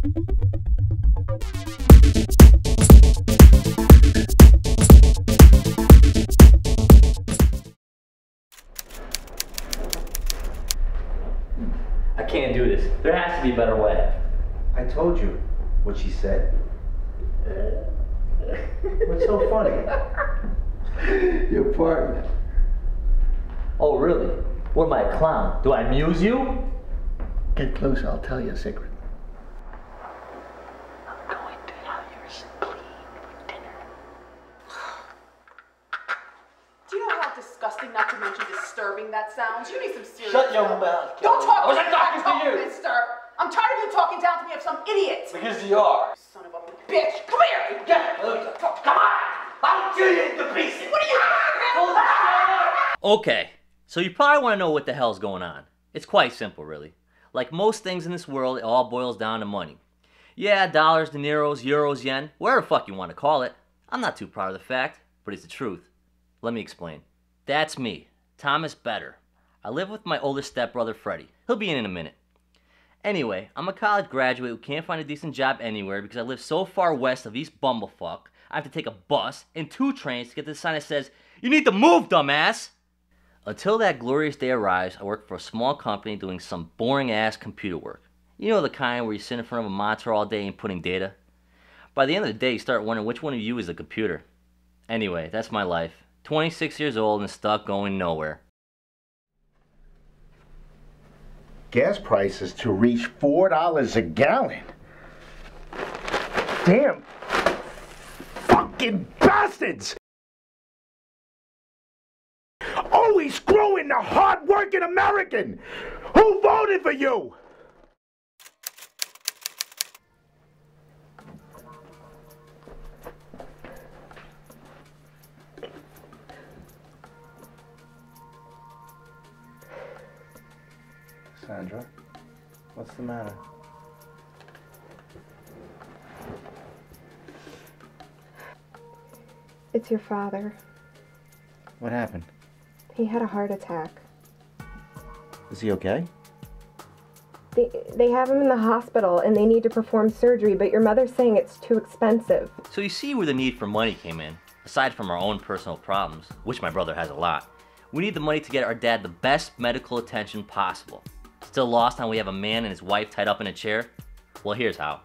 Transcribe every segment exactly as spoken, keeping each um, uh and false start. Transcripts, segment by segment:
I can't do this. There has to be a better way. I told you what she said. What's so funny? Your partner. Oh, really? What am I, a clown? Do I amuse you? Get closer, I'll tell you a secret. I'm going to have yours clean for dinner. Do you know how disgusting, not to mention disturbing that sounds? You need some serious Shut your help. mouth, Don't Kelly. talk I wasn't to me talking like to that, you. mister. I'm tired of you talking down to me of some idiot. Because you are. Son of a bitch. Come here. Get loose. Come on! I'll kill you into pieces! What are you doing? Okay, so you probably want to know what the hell's going on. It's quite simple, really. Like most things in this world, it all boils down to money. Yeah, dollars, dineros, euros, yen, whatever the fuck you want to call it. I'm not too proud of the fact, but it's the truth. Let me explain. That's me, Thomas Better. I live with my oldest stepbrother, Freddie. He'll be in in a minute. Anyway, I'm a college graduate who can't find a decent job anywhere because I live so far west of East Bumblefuck, I have to take a bus and two trains to get to the sign that says, "You need to move, dumbass!" Until that glorious day arrives, I work for a small company doing some boring-ass computer work. You know the kind where you sit in front of a monitor all day inputting data? By the end of the day, you start wondering which one of you is the computer. Anyway, that's my life. twenty-six years old and stuck going nowhere. Gas prices to reach four dollars a gallon. Damn fucking bastards! Always screwing the hard-working American! Who voted for you? Sandra, what's the matter? It's your father. What happened? He had a heart attack. Is he okay? They, they have him in the hospital and they need to perform surgery, but your mother's saying it's too expensive. So you see where the need for money came in. Aside from our own personal problems, which my brother has a lot, we need the money to get our dad the best medical attention possible. Still lost on we have a man and his wife tied up in a chair? Well, here's how.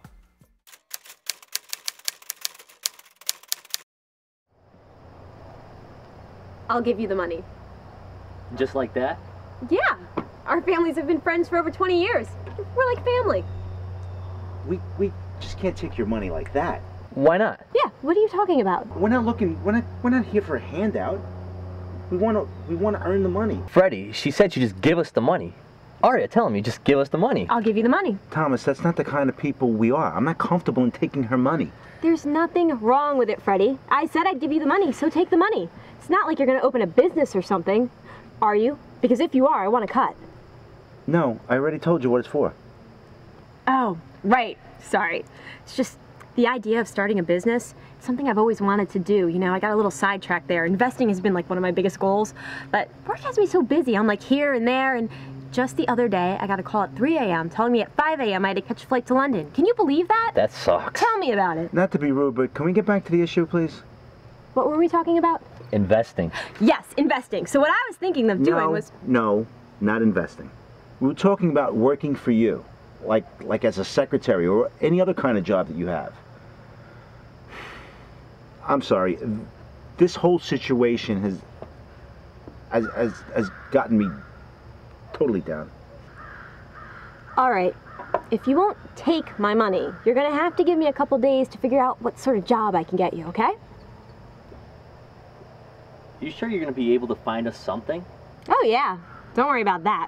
I'll give you the money. Just like that? Yeah, our families have been friends for over twenty years. We're like family. We we just can't take your money like that. Why not? Yeah, what are you talking about? We're not looking. We're not. We're not here for a handout. We want to. We want to earn the money. Freddie, she said you just give us the money. Arya, tell him you just give us the money. I'll give you the money. Thomas, that's not the kind of people we are. I'm not comfortable in taking her money. There's nothing wrong with it, Freddie. I said I'd give you the money, so take the money. It's not like you're going to open a business or something. Are you? Because if you are, I want to cut. No, I already told you what it's for. Oh, right. Sorry. It's just the idea of starting a business, something I've always wanted to do. You know, I got a little sidetracked there. Investing has been like one of my biggest goals, but work has me so busy. I'm like here and there, and just the other day, I got a call at three A M telling me at five A M I had to catch a flight to London. Can you believe that? That sucks. Tell me about it. Not to be rude, but can we get back to the issue, please? What were we talking about? Investing. Yes, investing. So what I was thinking of doing no, was... No, not investing. We were talking about working for you, like like as a secretary or any other kind of job that you have. I'm sorry, this whole situation has has has, has gotten me totally down. All right. If you won't take my money, you're going to have to give me a couple days to figure out what sort of job I can get you, okay? You sure you're going to be able to find us something? Oh, yeah. Don't worry about that.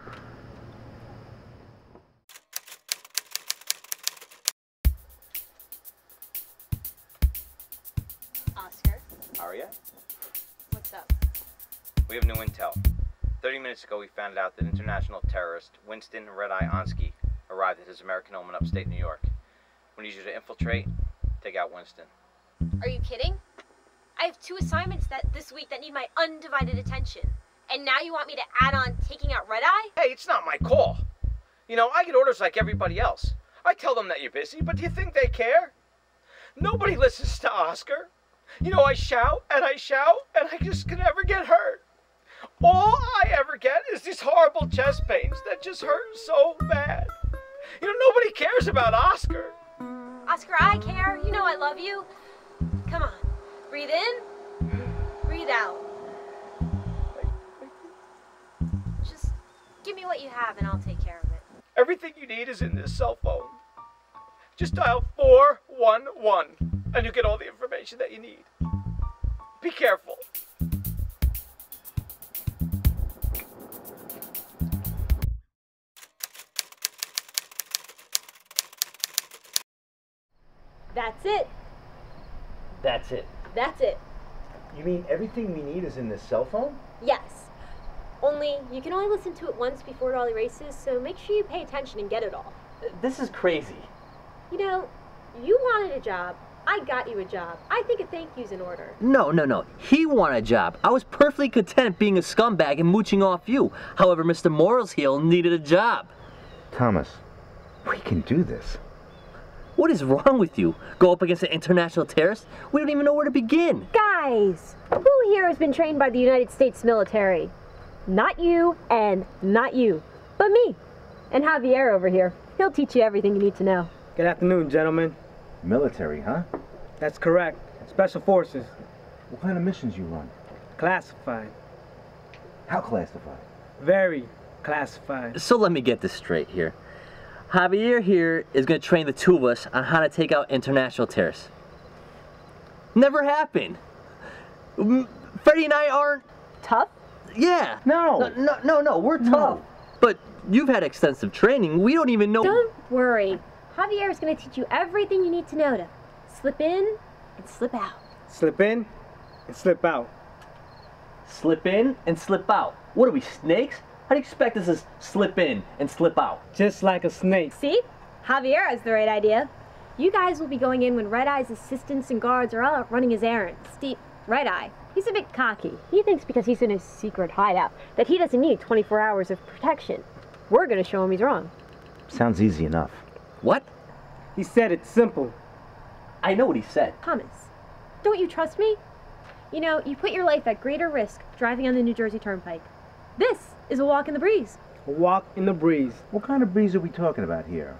Oscar? Arya? What's up? We have new intel. Thirty minutes ago, we found out that international terrorist Winston Red-Eye Onsky arrived at his American home in upstate New York. We need you to infiltrate, take out Winston. Are you kidding? I have two assignments that this week that need my undivided attention. And now you want me to add on taking out Red-Eye? Hey, it's not my call. You know, I get orders like everybody else. I tell them that you're busy, but do you think they care? Nobody listens to Oscar. You know, I shout and I shout and I just can never get hurt. All I ever get is these horrible chest pains that just hurt so bad. You know, nobody cares about Oscar. Oscar, I care. You know I love you. Come on. Breathe in. Breathe out. Just give me what you have and I'll take care of it. Everything you need is in this cell phone. Just dial four one one and you get all the information that you need. Be careful. That's it. That's it. That's it. You mean everything we need is in this cell phone? Yes. Only you can only listen to it once before it all erases, so make sure you pay attention and get it all. This is crazy. You know, you wanted a job. I got you a job. I think a thank you's in order. No, no, no. He wanted a job. I was perfectly content being a scumbag and mooching off you. However, Mister Morals Heel needed a job. Thomas, we can do this. What is wrong with you? Go up against an international terrorist? We don't even know where to begin. Guys, who here has been trained by the United States military? Not you and not you, but me. And Javier over here. He'll teach you everything you need to know. Good afternoon, gentlemen. Military, huh? That's correct. Special Forces. What kind of missions you run? Classified. How classified? Very classified. So let me get this straight here. Javier here is going to train the two of us on how to take out international terrorists. Never happened. Freddie and I aren't... Tough? Yeah. No. No, no, no, no. We're No. tough. But you've had extensive training. We don't even know... Don't worry. Javier is going to teach you everything you need to know to slip in and slip out. Slip in and slip out. Slip in and slip out. What are we, snakes? How do you expect us to slip in and slip out? Just like a snake. See? Javier has the right idea. You guys will be going in when Red Eye's assistants and guards are all out running his errands. Steve, Red Eye, he's a bit cocky. He thinks because he's in his secret hideout that he doesn't need twenty-four hours of protection. We're going to show him he's wrong. Sounds easy enough. What? He said it's simple. I know what he said. Thomas, don't you trust me? You know, you put your life at greater risk driving on the New Jersey Turnpike. This is a walk in the breeze. A walk in the breeze. What kind of breeze are we talking about here?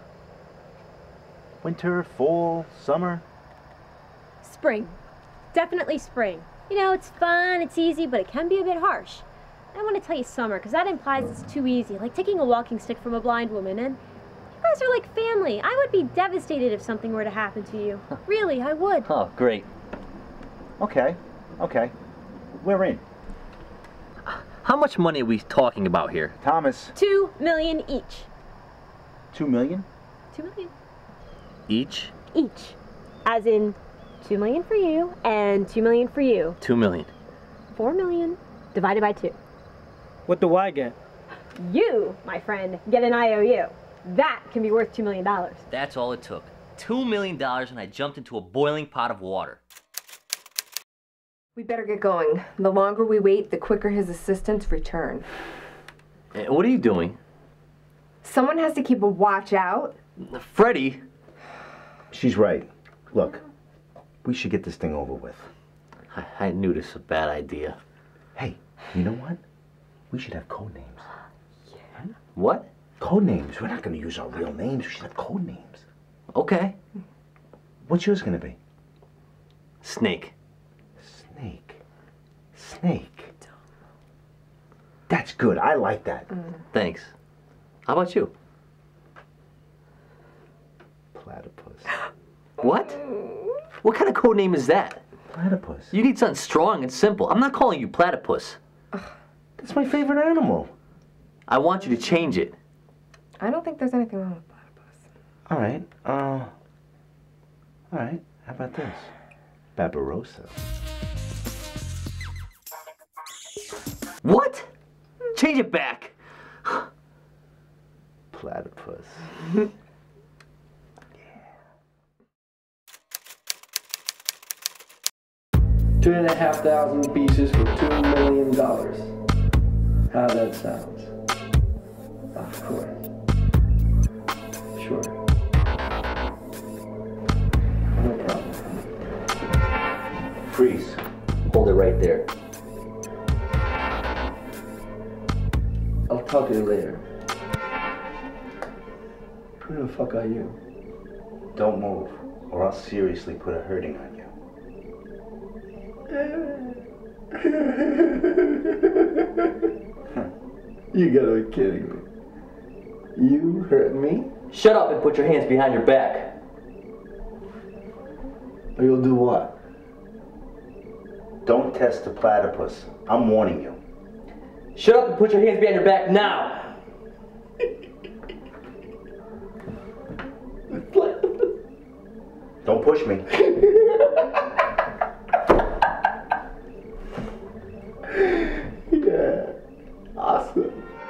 Winter, fall, summer? Spring. Definitely spring. You know, it's fun, it's easy, but it can be a bit harsh. I want to tell you summer, because that implies it's too easy, like taking a walking stick from a blind woman, and you guys are like family. I would be devastated if something were to happen to you. Really, I would. Oh, great. Okay, okay. We're in. How much money are we talking about here? Thomas. Two million each. Two million? Two million. Each? Each. As in, two million for you, and two million for you. Two million. Four million divided by two. What do I get? You, my friend, get an I O U. That can be worth two million dollars. That's all it took. Two million dollars and I jumped into a boiling pot of water. We better get going. The longer we wait, the quicker his assistants return. Eh, What are you doing? Someone has to keep a watch out. Freddie? She's right. Look, we should get this thing over with. I, I knew this was a bad idea. Hey, you know what? We should have code names. What? Code names. We're not going to use our real names. We should have code names. Okay. What's yours going to be? Snake. Snake. Snake. That's good. I like that. Thanks. How about you? Platypus. What? What kind of code name is that? Platypus. You need something strong and simple. I'm not calling you platypus. That's my favorite animal. I want you to change it. I don't think there's anything wrong with platypus. All right. Uh. All right. How about this? Barbarossa. What? Change it back. Platypus. Two and a half thousand pieces for two million dollars. How that sounds? Of course. Sure. Freeze. Hold it right there. I'll talk to you later. Who the fuck are you? Don't move, or I'll seriously put a hurting on you. You gotta be kidding me. You hurt me? Shut up and put your hands behind your back. Or you'll do what? Don't test the platypus. I'm warning you. Shut up and put your hands behind your back now. Don't push me. Yeah. Awesome.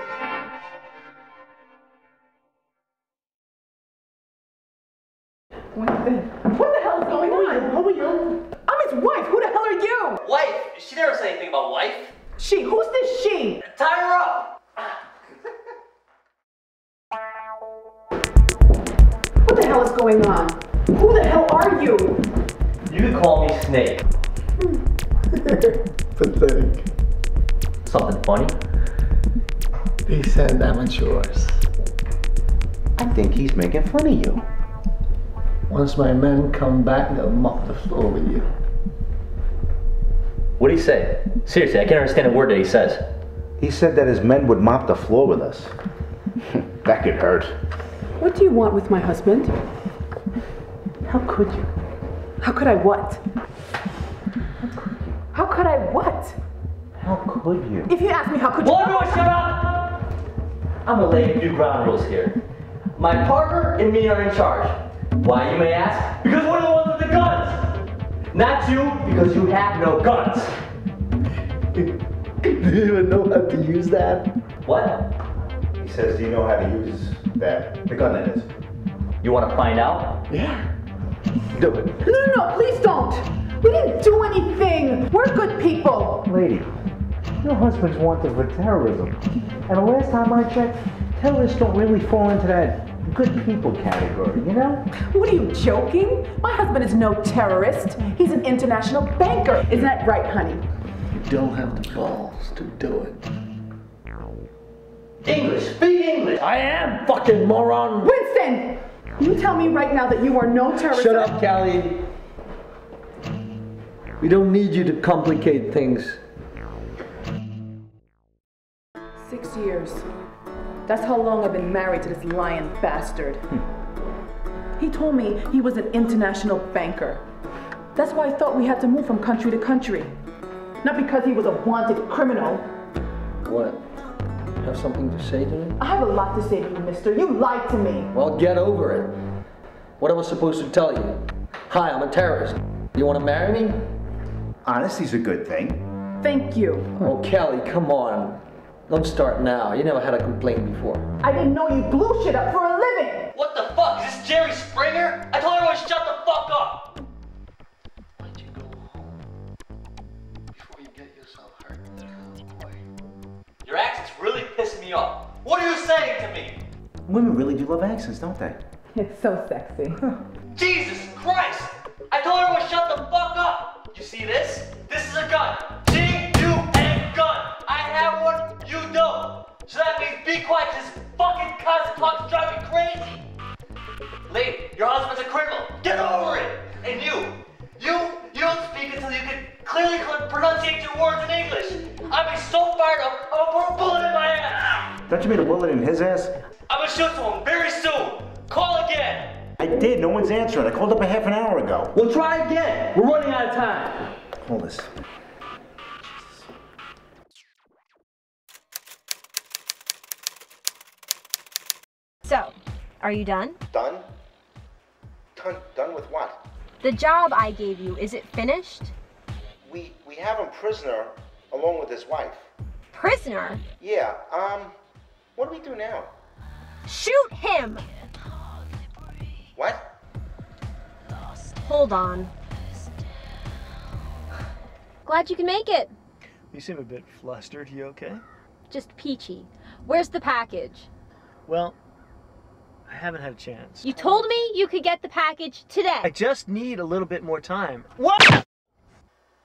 What the hell is going on? Who are you? I'm his wife. Who the hell are you? Wife? She never said anything about wife. She. Who's this she? Tie her up. What the hell is going on? Who the hell are you? You can call me Snake. Pathetic. Something funny? Decent amateurs. I think he's making fun of you. Once my men come back, they'll mop the floor with you. What did he say? Seriously, I can't understand a word that he says. He said that his men would mop the floor with us. That could hurt. What do you want with my husband? How could you? How could I what? How could I what? How could you? If you ask me how could you- Well, everyone shut up! I'm gonna lay a few ground rules here. My partner and me are in charge. Why, you may ask? Because we're the ones with the guns! Not you, because you have no guns. Do you even know how to use that? What? He says, do you know how to use that? The gun that is. You want to find out? Yeah. Do it. No, no, no, please don't. We didn't do anything. We're good people. Lady, your husband's wanted for terrorism. And the last time I checked, terrorists don't really fall into that good people category, you know? What are you, joking? My husband is no terrorist. He's an international banker. Isn't that right, honey? You don't have the balls to do it. English, speak English. I am, fucking moron. Winston! You tell me right now that you are no terrorist. Shut up, Callie. We don't need you to complicate things. Six years. That's how long I've been married to this lying bastard. He told me he was an international banker. That's why I thought we had to move from country to country. Not because he was a wanted criminal. What? You have something to say to me? I have a lot to say to you, mister. You lied to me. Well, get over it. What am I supposed to tell you? Hi, I'm a terrorist. You want to marry me? Honesty's a good thing. Thank you. Oh, Callie, come on. Don't start now. You never had a complaint before. I didn't know you blew shit up for a living. What the fuck? Is this Jerry Springer? I told everyone to shut the fuck up. Why'd you go home before you get yourself hurt, boy? Your accent's really pissing me off. What are you saying to me? Women really do love accents, don't they? It's so sexy. Jesus Christ! I told everyone to shut the fuck up! You see this? This is a gun. G U N gun. I have one, you don't. So that means be quiet, cause this fucking constant talk's driving me crazy. Lady, your husband's a criminal. Get over it! And you, you, you don't speak until you can clearly pronunciate your words in English. I'll be so fired up, I'm gonna put a bullet in my ass. Don't you mean a bullet in his ass? I'm gonna shoot someone very soon. Call again. I did, no one's answering. I called up a half an hour ago. Well, try again. We're running out of time. Hold this. So, are you done? Done? Done? Done with what? The job I gave you, is it finished? We we have him prisoner along with his wife. Prisoner? Yeah. Um. What do we do now? Shoot him! What? Hold on. Glad you can make it. You seem a bit flustered. You okay? Just peachy. Where's the package? Well, I haven't had a chance. You told me you could get the package today. I just need a little bit more time. What?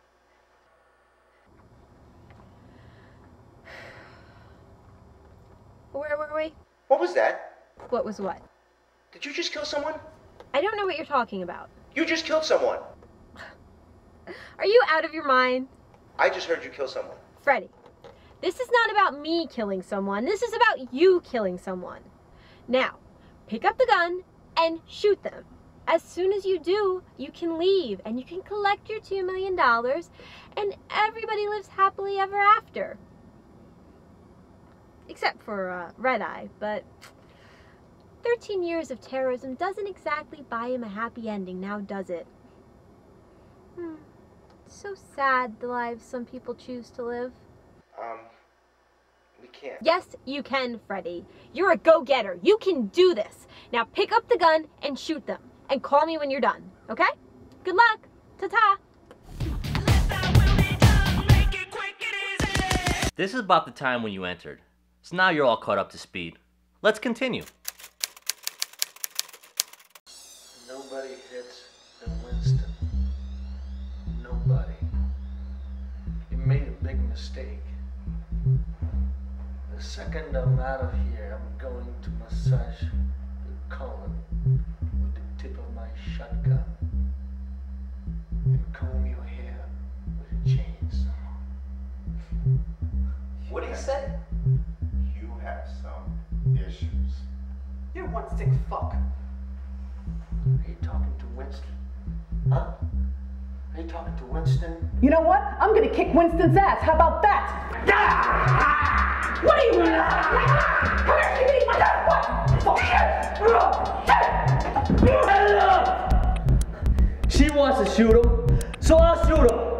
What was that? What was what? Did you just kill someone? I don't know what you're talking about. You just killed someone. Are you out of your mind? I just heard you kill someone. Freddy, this is not about me killing someone. This is about you killing someone. Now, pick up the gun and shoot them. As soon as you do, you can leave and you can collect your two million dollars and everybody lives happily ever after. Except for uh, Red Eye, but thirteen years of terrorism doesn't exactly buy him a happy ending, now does it? Hmm. So sad the lives some people choose to live. Um, we can't. Yes, you can, Freddy. You're a go-getter. You can do this. Now pick up the gun and shoot them. And call me when you're done, okay? Good luck. Ta-ta. This is about the time when you entered. So now you're all caught up to speed. Let's continue. Nobody hits in Winston. Nobody. You made a big mistake. The second I'm out of here, I'm going to massage your colon with the tip of my shotgun and comb your hair with a chainsaw. What did he say? You have some issues. You're one sick fuck. Are you talking to Winston? Huh? Are you talking to Winston? You know what? I'm gonna kick Winston's ass. How about that? Ah! What are you doing? Come here, she beat my dad. What? Fuck shit! She wants to shoot him, so I'll shoot him.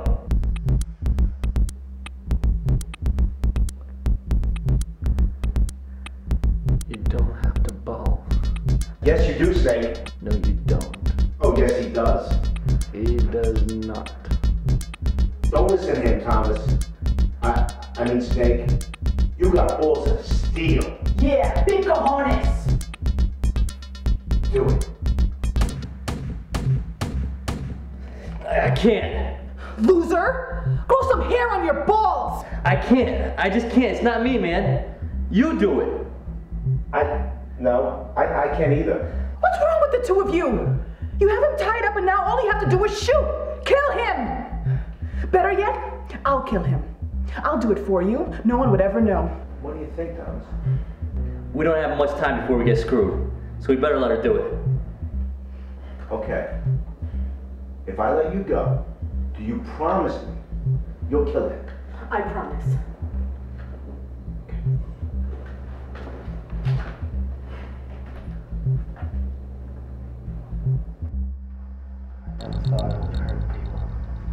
You don't have to bow. Yes, you do, Snake. No, you don't. Oh, yes, he does. He does not. Don't listen to him, Thomas. I, I mean, Snake. You got balls of steel. Yeah, big cojones. Do it. I can't. Loser! Grow some hair on your balls! I can't. I just can't. It's not me, man. You do it. I, no, I, I can't either. What's wrong with the two of you? You have him tied up and now all you have to do is shoot! Kill him! Better yet, I'll kill him. I'll do it for you. No one would ever know. What do you think, Thomas? We don't have much time before we get screwed, so we better let her do it. Okay. If I let you go, do you promise me you'll kill him? I promise. I never thought I would hurt people.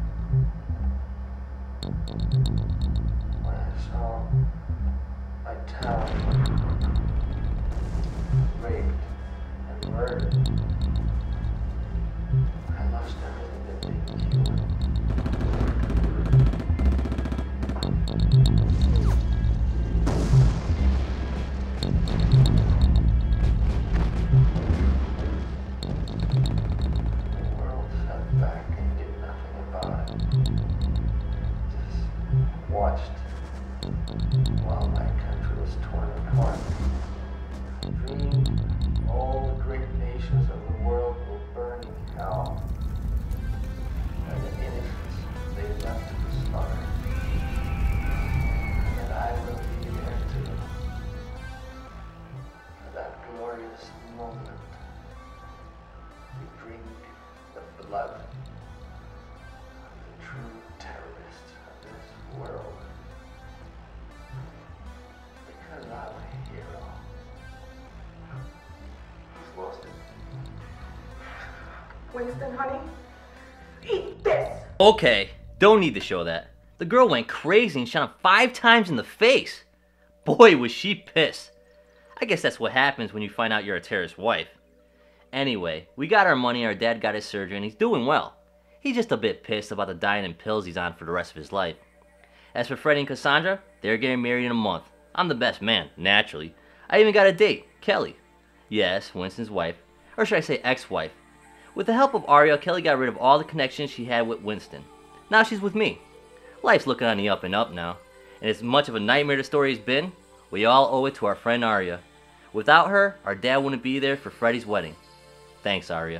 When I saw my town raped and murdered, I lost everything that made me human. The world sat back and did nothing about it. Just watched while my country was torn apart. Dreamed all the great nations of the world will burn in hell. And the innocents they left to the slaughter. And I will be there too. For that glorious moment. We drink the blood of the true terrorists of this world. Because I'm a hero. He's lost it. Winston, honey, eat this! Okay, don't need to show that. The girl went crazy and shot him five times in the face. Boy, was she pissed. I guess that's what happens when you find out you're a terrorist's wife. Anyway, we got our money, our dad got his surgery, and he's doing well. He's just a bit pissed about the diet and pills he's on for the rest of his life. As for Freddie and Cassandra, they're getting married in a month. I'm the best man, naturally. I even got a date, Kelly. Yes, Winston's wife, or should I say ex-wife. With the help of Aria, Kelly got rid of all the connections she had with Winston. Now she's with me. Life's looking on the up and up now, and as much of a nightmare the story has been, we all owe it to our friend Aria. Without her, our dad wouldn't be there for Freddie's wedding. Thanks, Aria.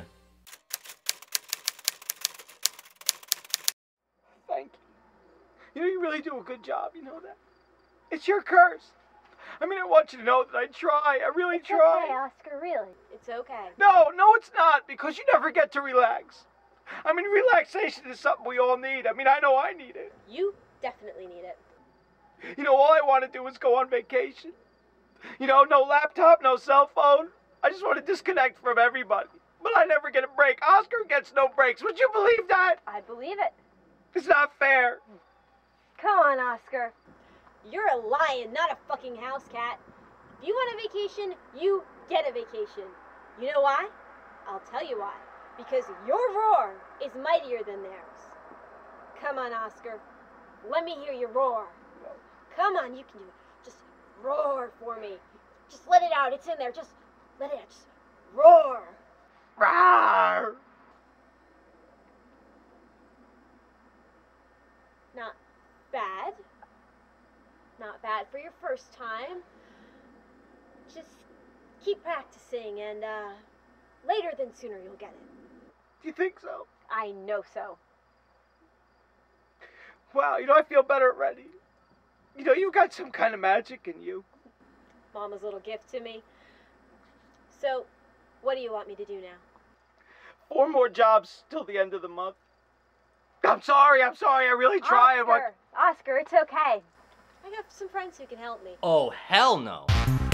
Thank you. You know, you really do a good job, you know that? It's your curse. I mean, I want you to know that I try. I really it's try. Okay, Oscar, really. It's okay. No, no, it's not, because you never get to relax. I mean, relaxation is something we all need. I mean, I know I need it. You definitely need it. You know, all I want to do is go on vacation. You know, no laptop, no cell phone. I just want to disconnect from everybody. But I never get a break. Oscar gets no breaks. Would you believe that? I believe it. It's not fair. Come on, Oscar. You're a lion, not a fucking house cat. If you want a vacation, you get a vacation. You know why? I'll tell you why. Because your roar is mightier than theirs. Come on, Oscar. Let me hear your roar. Come on, you can do it. Just roar for me. Just let it out. It's in there. Just let it out. Just roar. Roar. Not bad. Not bad for your first time. Just keep practicing, and uh, later than sooner you'll get it. Do you think so? I know so. Wow, you know, I feel better already. You know, you've got some kind of magic in you. Mama's little gift to me. So, what do you want me to do now? Four more jobs till the end of the month. I'm sorry, I'm sorry, I really tried. Oscar, Oscar, it's okay. I have some friends who can help me. Oh, hell no.